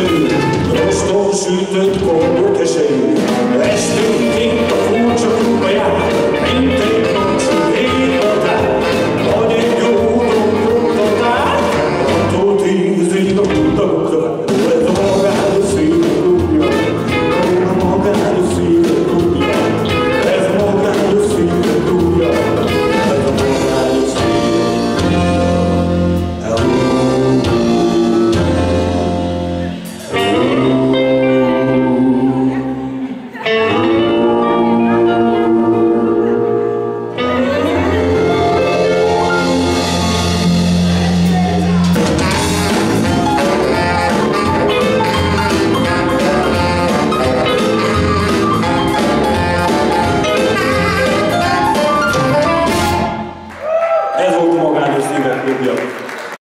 sütő, roston sütött kondó keselyű, esténként a furcsa klubba jár, mint egy nagy éjhatár, vagy egy jó doktortotál, attól 10-ig a kutakokra, ez a magány szíve klubja, a magány szíve klubja, ez a magány szíve klubja, ez a magány szíve. Hello.